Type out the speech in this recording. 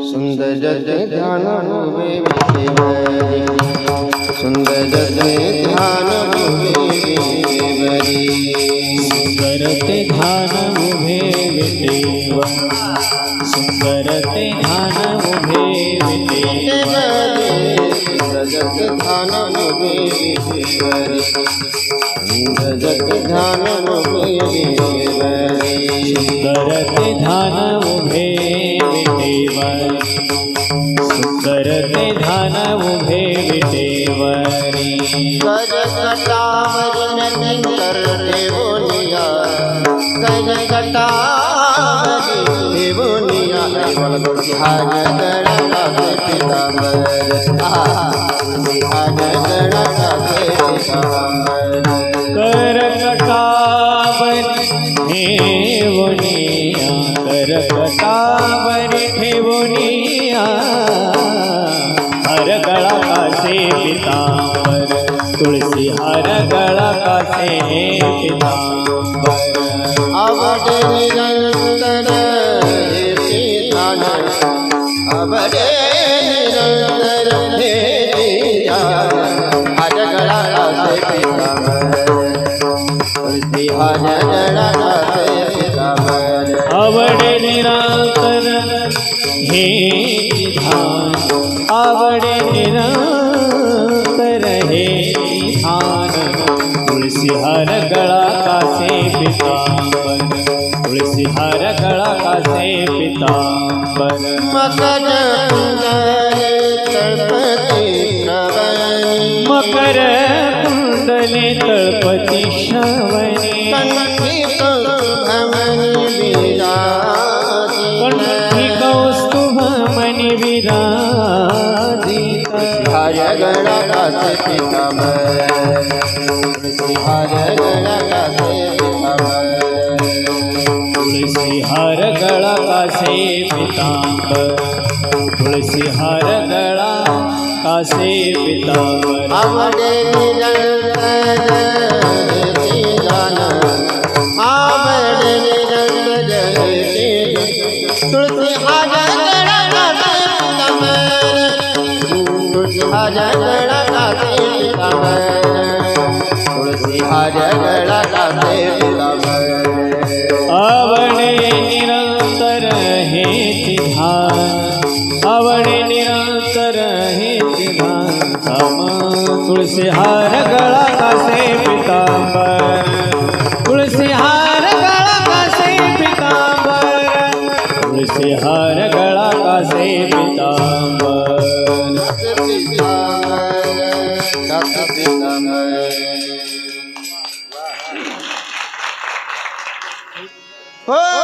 सुंदर ध्यान हुए विषेवरी, सुंदर ध्यान हुए विषेवरी, सुंदर ध्यान उभे विटेव, सुंदर ध्यान उभे विटेवरी, ध्यान हुए विषेवरी, सुंदर ध्यान हुए विषेवरी, सुंदर ध्यान उभे विटेवरी, सुंदर ध्यान उभे विटेवरी, कर कटावरी कर देवोनिया, कर कटावरी देवोनिया, बिहार गणा के पिताम्बर, बिहार गणा के पिताम्बर, कर कटावरी ठेवनिया, कर कटावरी ठेवनिया, हर गळा कासे पीतांबर, तुलसी हर गळा कासे पीतांबर, आवडे निरंतर हे ध्यान, आवडे निरंतर हे ध्यान, हर गळा कासे पिताम्बर, तुलसी हर गळा कासे पिताम्बर, आवडे निरंतर हे ध्यान, आवडे निरंतर हे ध्यान, तुलसी हर गळा कासे पीतांबर, तुलसी हर गळा कासे पीतांबर, मकर तळपती श्रवणी, मकर कुंडले तळपती श्रवणी, कंठी भ्रमणी विराजित, कंठी कौस्तुभमणि विराजित, हर गणा कासे पिताम्बर, हर गणा कासे पिताम्बर, तुलसी हर गळा कासे पीतांबर, तुलसी हर गळा कासे पीतांबर, आवडे निरंतर हे ध्यान, आवडे निरंतर हे तुलसी हर गणा कासे पिताम्बर, तुलसी हर गणा कासे पिताम्बर, तुलसी हर गणा कासे पिताम्बर, आवडे निरंतर हे ध्यान, आवडे निरंतर हे ध्यान, सम तुलसी हर गळा कासे पीतांबर, तुलसी हर गळा कासे पीतांबर, तुलसी हर गळा कासे पीतांबर, कासे पिताम्बर, हो